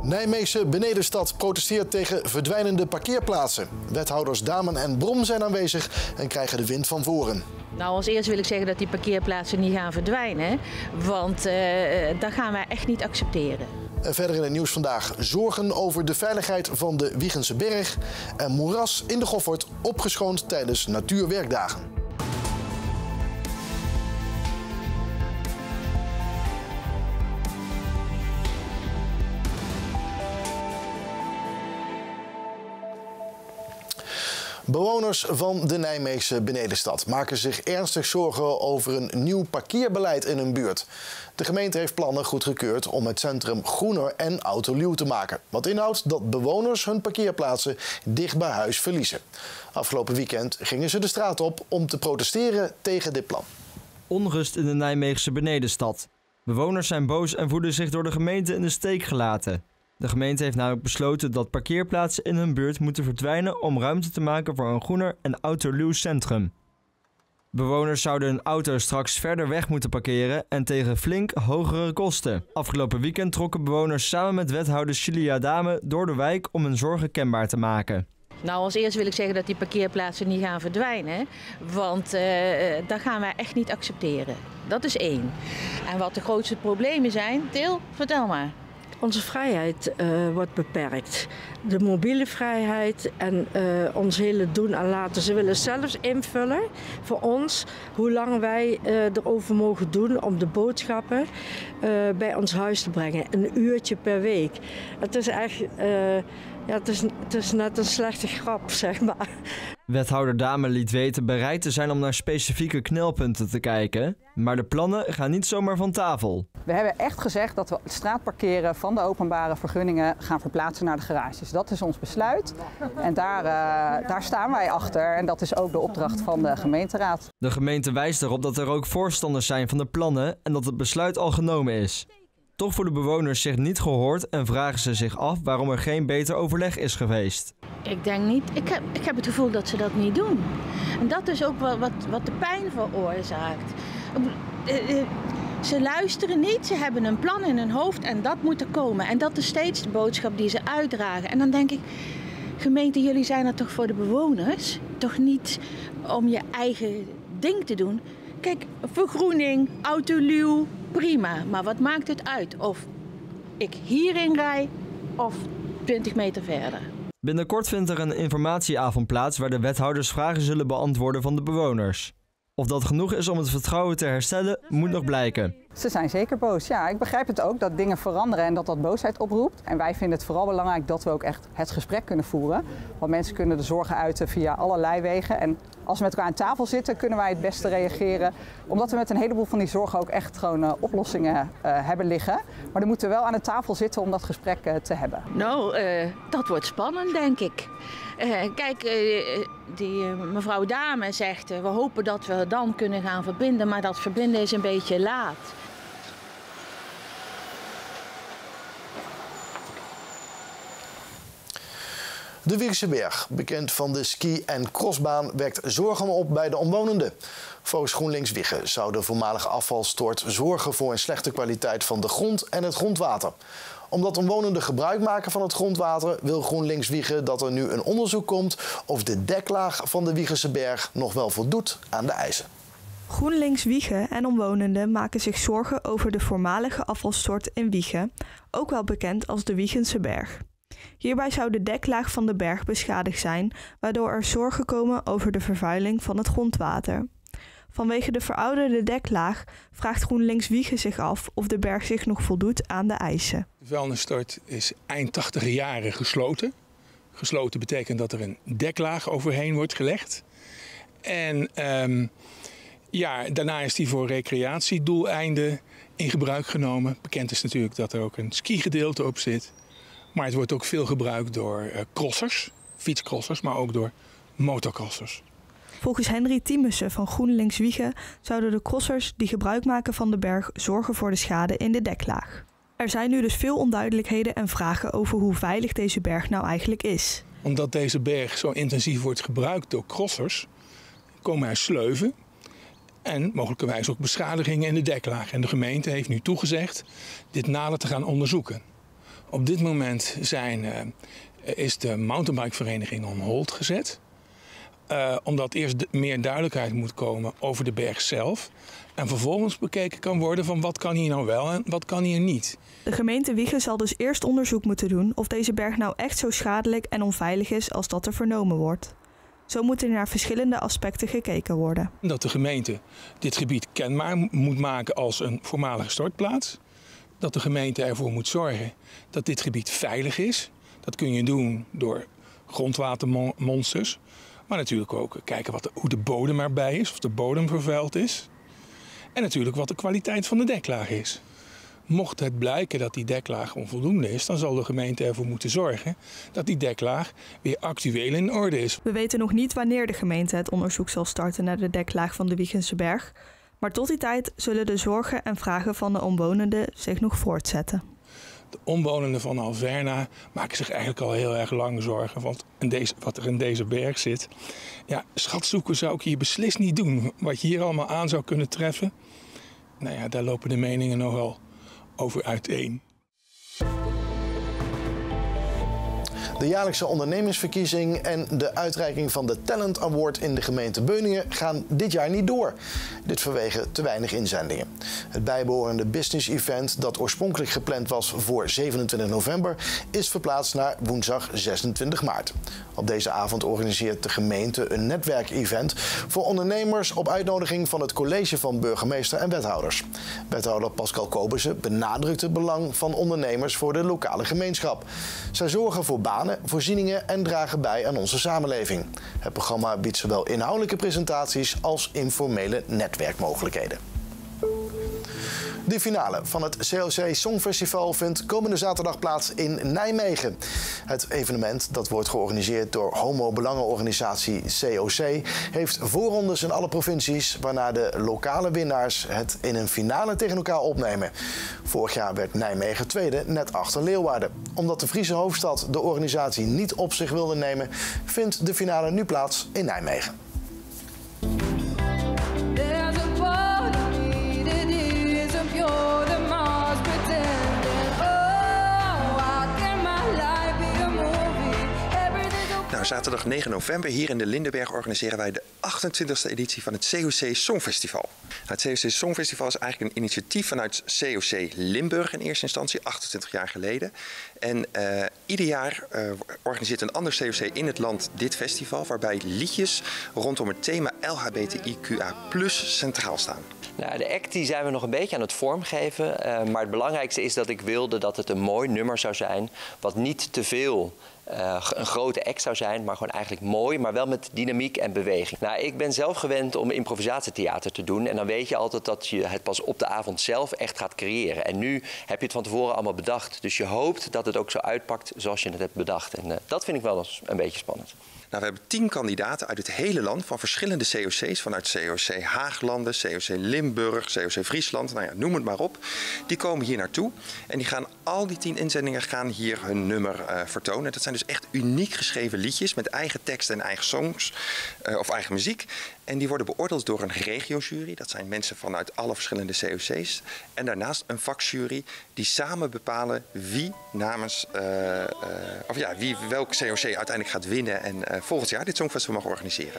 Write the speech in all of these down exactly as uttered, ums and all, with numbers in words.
Nijmeegse Benedenstad protesteert tegen verdwijnende parkeerplaatsen. Wethouders Damen en Brom zijn aanwezig en krijgen de wind van voren. Nou, als eerste wil ik zeggen dat die parkeerplaatsen niet gaan verdwijnen, want uh, dat gaan wij echt niet accepteren. En verder in het nieuws vandaag zorgen over de veiligheid van de Wiegense Berg en moeras in de Goffert opgeschoond tijdens natuurwerkdagen. Bewoners van de Nijmeegse Benedenstad maken zich ernstig zorgen over een nieuw parkeerbeleid in hun buurt. De gemeente heeft plannen goedgekeurd om het centrum groener en autoluw te maken. Wat inhoudt dat bewoners hun parkeerplaatsen dicht bij huis verliezen. Afgelopen weekend gingen ze de straat op om te protesteren tegen dit plan. Onrust in de Nijmeegse Benedenstad. Bewoners zijn boos en voelen zich door de gemeente in de steek gelaten. De gemeente heeft namelijk besloten dat parkeerplaatsen in hun buurt moeten verdwijnen om ruimte te maken voor een groener en autoluw centrum. Bewoners zouden hun auto straks verder weg moeten parkeren en tegen flink hogere kosten. Afgelopen weekend trokken bewoners samen met wethouder Julia Dame door de wijk om hun zorgen kenbaar te maken. Nou, als eerste wil ik zeggen dat die parkeerplaatsen niet gaan verdwijnen, want uh, dat gaan wij echt niet accepteren. Dat is één. En wat de grootste problemen zijn, Til, vertel maar. Onze vrijheid uh, wordt beperkt. De mobiele vrijheid en uh, ons hele doen en laten. Ze willen zelfs invullen voor ons hoe lang wij uh, erover mogen doen om de boodschappen uh, bij ons huis te brengen. Een uurtje per week. Het is echt, uh, ja, het is, het is net een slechte grap, zeg maar. Wethouder Dame liet weten bereid te zijn om naar specifieke knelpunten te kijken, maar de plannen gaan niet zomaar van tafel. We hebben echt gezegd dat we het straatparkeren van de openbare vergunningen gaan verplaatsen naar de garages. Dat is ons besluit en daar, uh, daar staan wij achter en dat is ook de opdracht van de gemeenteraad. De gemeente wijst erop dat er ook voorstanders zijn van de plannen en dat het besluit al genomen is. Toch voelen bewoners zich niet gehoord en vragen ze zich af waarom er geen beter overleg is geweest. Ik denk niet, ik heb, ik heb het gevoel dat ze dat niet doen. En dat is ook wat, wat, wat de pijn veroorzaakt. Ze luisteren niet, ze hebben een plan in hun hoofd en dat moet er komen. En dat is steeds de boodschap die ze uitdragen. En dan denk ik, gemeente, jullie zijn er toch voor de bewoners? Toch niet om je eigen ding te doen? Kijk, vergroening, autoluw, prima. Maar wat maakt het uit of ik hierin rij of twintig meter verder? Binnenkort vindt er een informatieavond plaats waar de wethouders vragen zullen beantwoorden van de bewoners. Of dat genoeg is om het vertrouwen te herstellen, moet nog blijken. Ze zijn zeker boos. Ja, ik begrijp het ook dat dingen veranderen en dat dat boosheid oproept. En wij vinden het vooral belangrijk dat we ook echt het gesprek kunnen voeren. Want mensen kunnen de zorgen uiten via allerlei wegen. En als we met elkaar aan tafel zitten, kunnen wij het beste reageren. Omdat we met een heleboel van die zorgen ook echt gewoon uh, oplossingen uh, hebben liggen. Maar dan moeten we wel aan de tafel zitten om dat gesprek uh, te hebben. Nou, uh, dat wordt spannend, denk ik. Uh, kijk, uh, die uh, mevrouw Dame zegt, uh, we hopen dat we dan kunnen gaan verbinden. Maar dat verbinden is een beetje laat. De Wiegense Berg, bekend van de ski- en crossbaan, wekt zorgen op bij de omwonenden. Volgens GroenLinks Wijchen zou de voormalige afvalstort zorgen voor een slechte kwaliteit van de grond en het grondwater. Omdat omwonenden gebruik maken van het grondwater, wil GroenLinks Wijchen dat er nu een onderzoek komt of de deklaag van de Wiegense Berg nog wel voldoet aan de eisen. GroenLinks Wijchen en omwonenden maken zich zorgen over de voormalige afvalstort in Wijchen, ook wel bekend als de Wiegense Berg. Hierbij zou de deklaag van de berg beschadigd zijn, waardoor er zorgen komen over de vervuiling van het grondwater. Vanwege de verouderde deklaag vraagt GroenLinks Wijchen zich af of de berg zich nog voldoet aan de eisen. De vuilnisstort is eind tachtiger jaren gesloten. Gesloten betekent dat er een deklaag overheen wordt gelegd. En um, ja, daarna is die voor recreatiedoeleinden in gebruik genomen. Bekend is natuurlijk dat er ook een skigedeelte op zit. Maar het wordt ook veel gebruikt door uh, crossers, fietscrossers, maar ook door motocrossers. Volgens Henry Tiemussen van GroenLinks Wijchen zouden de crossers die gebruik maken van de berg zorgen voor de schade in de deklaag. Er zijn nu dus veel onduidelijkheden en vragen over hoe veilig deze berg nou eigenlijk is. Omdat deze berg zo intensief wordt gebruikt door crossers, komen er sleuven en mogelijkerwijs ook beschadigingen in de deklaag. En de gemeente heeft nu toegezegd dit nader te gaan onderzoeken. Op dit moment zijn, uh, is de mountainbikevereniging on hold gezet. Uh, omdat eerst meer duidelijkheid moet komen over de berg zelf. En vervolgens bekeken kan worden van wat kan hier nou wel en wat kan hier niet. De gemeente Wijchen zal dus eerst onderzoek moeten doen of deze berg nou echt zo schadelijk en onveilig is als dat er vernomen wordt. Zo moet er naar verschillende aspecten gekeken worden. Dat de gemeente dit gebied kenbaar moet maken als een voormalige stortplaats. Dat de gemeente ervoor moet zorgen dat dit gebied veilig is. Dat kun je doen door grondwatermonsters. Maar natuurlijk ook kijken wat de, hoe de bodem erbij is, of de bodem vervuild is. En natuurlijk wat de kwaliteit van de deklaag is. Mocht het blijken dat die deklaag onvoldoende is, dan zal de gemeente ervoor moeten zorgen dat die deklaag weer actueel in orde is. We weten nog niet wanneer de gemeente het onderzoek zal starten naar de deklaag van de Wijchense berg. Maar tot die tijd zullen de zorgen en vragen van de omwonenden zich nog voortzetten. De omwonenden van Alverna maken zich eigenlijk al heel erg lang zorgen. Want in deze, wat er in deze berg zit. Ja, schatzoeken zou ik hier beslist niet doen. Wat je hier allemaal aan zou kunnen treffen. Nou ja, daar lopen de meningen nogal over uiteen. De jaarlijkse ondernemingsverkiezing en de uitreiking van de Talent Award in de gemeente Beuningen gaan dit jaar niet door. Dit vanwege te weinig inzendingen. Het bijbehorende business event dat oorspronkelijk gepland was voor zevenentwintig november is verplaatst naar woensdag zesentwintig maart. Op deze avond organiseert de gemeente een netwerkevent voor ondernemers op uitnodiging van het college van burgemeester en wethouders. Wethouder Pascal Kobersen benadrukt het belang van ondernemers voor de lokale gemeenschap. Zij zorgen voor banen, voorzieningen en dragen bij aan onze samenleving. Het programma biedt zowel inhoudelijke presentaties als informele netwerkmogelijkheden. De finale van het C O C Songfestival vindt komende zaterdag plaats in Nijmegen. Het evenement, dat wordt georganiseerd door homo-belangenorganisatie C O C, heeft voorrondes in alle provincies, waarna de lokale winnaars het in een finale tegen elkaar opnemen. Vorig jaar werd Nijmegen tweede, net achter Leeuwarden. Omdat de Friese hoofdstad de organisatie niet op zich wilde nemen, vindt de finale nu plaats in Nijmegen. Nou, zaterdag negen november hier in de Lindenberg organiseren wij de achtentwintigste editie van het C O C Songfestival. Het C O C Songfestival is eigenlijk een initiatief vanuit C O C Limburg in eerste instantie, achtentwintig jaar geleden. En uh, ieder jaar uh, organiseert een ander C O C in het land dit festival, waarbij liedjes rondom het thema L H B T I Q A plus centraal staan. Nou, de act die zijn we nog een beetje aan het vormgeven. Uh, maar het belangrijkste is dat ik wilde dat het een mooi nummer zou zijn, wat niet te veel Uh, een grote act zou zijn, maar gewoon eigenlijk mooi, maar wel met dynamiek en beweging. Nou, ik ben zelf gewend om improvisatietheater te doen en dan weet je altijd dat je het pas op de avond zelf echt gaat creëren. En nu heb je het van tevoren allemaal bedacht, dus je hoopt dat het ook zo uitpakt zoals je het hebt bedacht. En uh, dat vind ik wel eens een beetje spannend. Nou, we hebben tien kandidaten uit het hele land van verschillende C O C's, vanuit C O C Haaglanden, C O C Limburg, C O C Friesland, nou ja, noem het maar op. Die komen hier naartoe en die gaan al die tien inzendingen gaan hier hun nummer uh, vertonen. Dat zijn dus echt uniek geschreven liedjes met eigen tekst en eigen songs uh, of eigen muziek. En die worden beoordeeld door een regiojury. Dat zijn mensen vanuit alle verschillende C O C's. En daarnaast een vakjury die samen bepalen wie namens, uh, uh, of ja, wie welk C O C uiteindelijk gaat winnen en uh, volgend jaar dit Songfestival mag organiseren.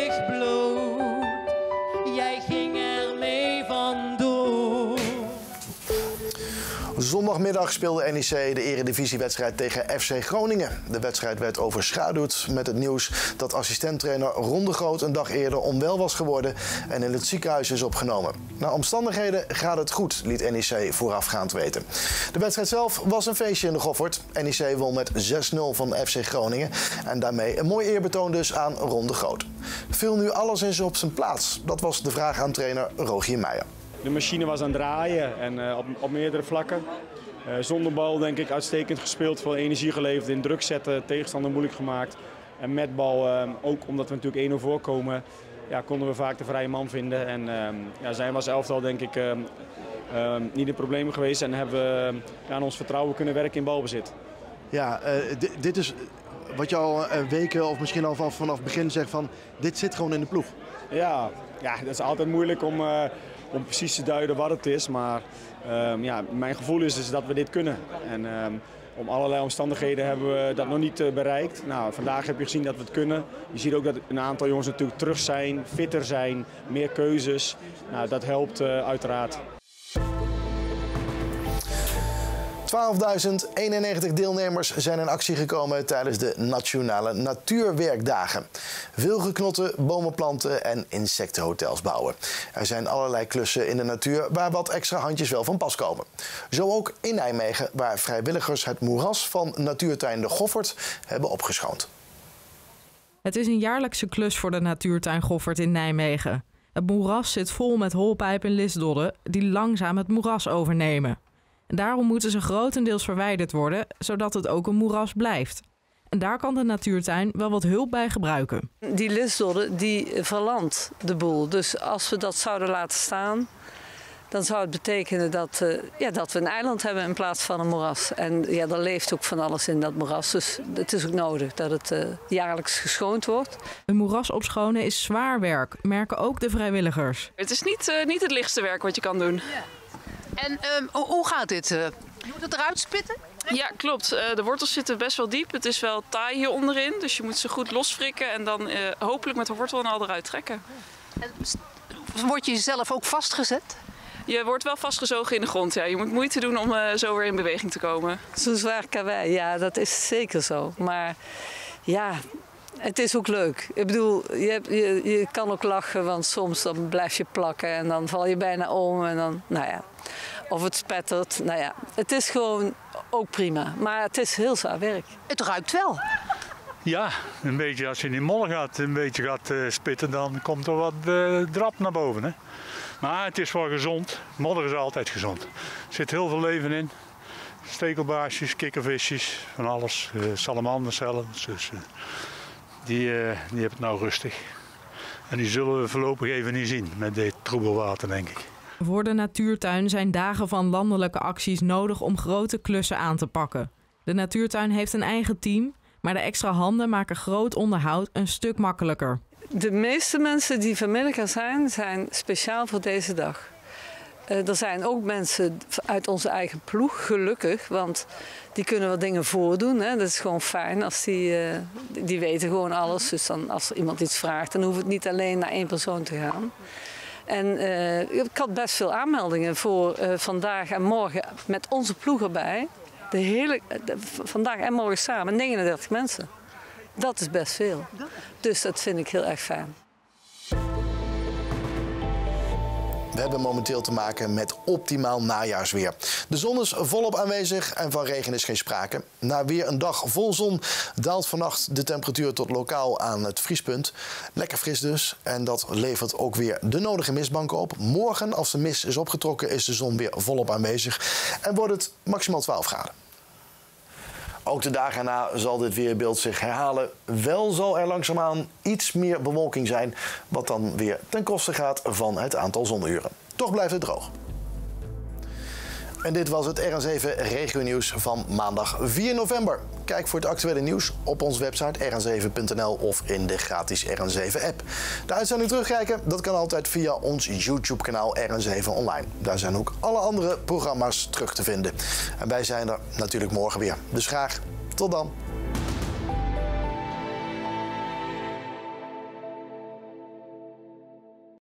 Jij ging er mee vandoor. Zondagmiddag speelde N E C de eredivisiewedstrijd tegen F C Groningen. De wedstrijd werd overschaduwd met het nieuws dat assistenttrainer Ron de Groot een dag eerder onwel was geworden en in het ziekenhuis is opgenomen. Naar omstandigheden gaat het goed, liet N E C voorafgaand weten. De wedstrijd zelf was een feestje in de Goffert. N E C won met zes nul van F C Groningen en daarmee een mooi eerbetoon dus aan Ron de Groot. Viel nu alles eens op zijn plaats? Dat was de vraag aan trainer Rogier Meijer. De machine was aan het draaien en uh, op, op meerdere vlakken. Uh, zonder bal denk ik uitstekend gespeeld, veel energie geleverd, in druk zetten, tegenstander moeilijk gemaakt. En met bal, uh, ook omdat we natuurlijk één nul voorkomen, ja, konden we vaak de vrije man vinden. En uh, ja, zijn we als elftal denk ik uh, uh, niet in problemen geweest en hebben we uh, aan ons vertrouwen kunnen werken in balbezit. Ja, uh, dit is wat je al uh, weken of misschien al vanaf het begin zegt van dit zit gewoon in de ploeg. Ja, ja dat is altijd moeilijk om... Uh, om precies te duiden wat het is, maar um, ja, mijn gevoel is, is dat we dit kunnen. En um, Om allerlei omstandigheden hebben we dat nog niet bereikt. Nou, vandaag heb je gezien dat we het kunnen. Je ziet ook dat een aantal jongens natuurlijk terug zijn, fitter zijn, meer keuzes. Nou, dat helpt uh, uiteraard. twaalfduizend eenennegentig deelnemers zijn in actie gekomen tijdens de Nationale Natuurwerkdagen. Veel geknotten, bomen planten en insectenhotels bouwen. Er zijn allerlei klussen in de natuur waar wat extra handjes wel van pas komen. Zo ook in Nijmegen, waar vrijwilligers het moeras van Natuurtuin de Goffert hebben opgeschoond. Het is een jaarlijkse klus voor de Natuurtuin Goffert in Nijmegen. Het moeras zit vol met holpijp en lisdodden die langzaam het moeras overnemen. En daarom moeten ze grotendeels verwijderd worden, zodat het ook een moeras blijft. En daar kan de natuurtuin wel wat hulp bij gebruiken. Die lisdodden die verlamt de boel. Dus als we dat zouden laten staan, dan zou het betekenen dat, uh, ja, dat we een eiland hebben in plaats van een moeras. En ja, er leeft ook van alles in dat moeras. Dus het is ook nodig dat het uh, jaarlijks geschoond wordt. Een moeras opschonen is zwaar werk, merken ook de vrijwilligers. Het is niet, uh, niet het lichtste werk wat je kan doen. Ja. En um, hoe gaat dit? Uh, je moet het eruit spitten? Ja, klopt. Uh, de wortels zitten best wel diep. Het is wel taai hier onderin, dus je moet ze goed losfrikken en dan uh, hopelijk met de wortel en al eruit trekken. En word je zelf ook vastgezet? Je wordt wel vastgezogen in de grond, ja. Je moet moeite doen om uh, zo weer in beweging te komen. Zo zwaar karwei, ja, dat is zeker zo. Maar ja, het is ook leuk. Ik bedoel, je, hebt, je, je kan ook lachen, want soms dan blijf je plakken en dan val je bijna om en dan, nou ja. Of het spettert, nou ja. Het is gewoon ook prima, maar het is heel zwaar werk. Het ruikt wel. Ja, een beetje als je in die modder gaat, een beetje gaat uh, spitten, dan komt er wat uh, drap naar boven. Hè? Maar het is wel gezond. Modder is altijd gezond. Er zit heel veel leven in. Stekelbaarsjes, kikkervisjes, van alles. Uh, salamanders zelfs. Dus, uh, die, uh, die hebben het nou rustig. En die zullen we voorlopig even niet zien met dit troebel water, denk ik. Voor de natuurtuin zijn dagen van landelijke acties nodig om grote klussen aan te pakken. De natuurtuin heeft een eigen team, maar de extra handen maken groot onderhoud een stuk makkelijker. De meeste mensen die vrijwilliger zijn, zijn speciaal voor deze dag. Uh, er zijn ook mensen uit onze eigen ploeg, gelukkig, want die kunnen wat dingen voordoen. Hè. Dat is gewoon fijn, als die, uh, die weten gewoon alles. Dus dan, als er iemand iets vraagt, dan hoeft het niet alleen naar één persoon te gaan. En uh, ik had best veel aanmeldingen voor uh, vandaag en morgen met onze ploeg erbij. De hele, de, vandaag en morgen samen, negenendertig mensen. Dat is best veel. Dus dat vind ik heel erg fijn. We hebben momenteel te maken met optimaal najaarsweer. De zon is volop aanwezig en van regen is geen sprake. Na weer een dag vol zon daalt vannacht de temperatuur tot lokaal aan het vriespunt. Lekker fris dus en dat levert ook weer de nodige mistbanken op. Morgen, als de mist is opgetrokken, is de zon weer volop aanwezig en wordt het maximaal twaalf graden. Ook de dagen erna zal dit weerbeeld zich herhalen. Wel zal er langzaamaan iets meer bewolking zijn, wat dan weer ten koste gaat van het aantal zonuren. Toch blijft het droog. En dit was het R N zeven Regio-nieuws van maandag vier november. Kijk voor het actuele nieuws op onze website r n zeven punt n l of in de gratis R N zeven app. De uitzending terugkijken, dat kan altijd via ons YouTube-kanaal R N zeven Online. Daar zijn ook alle andere programma's terug te vinden. En wij zijn er natuurlijk morgen weer. Dus graag tot dan.